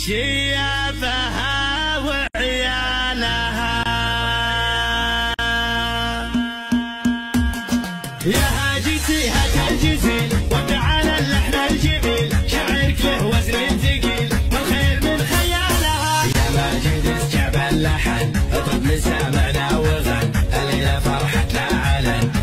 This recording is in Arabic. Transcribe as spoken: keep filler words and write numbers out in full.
شيابها وعيالها يا هاجتي هات الجزيل وتعالى اللحن الجميل شعرك له وزن ثقيل والخير من خيالها يا ماجد اسجب اللحن اطرب لسامعنا وغن الليله فرحتنا علن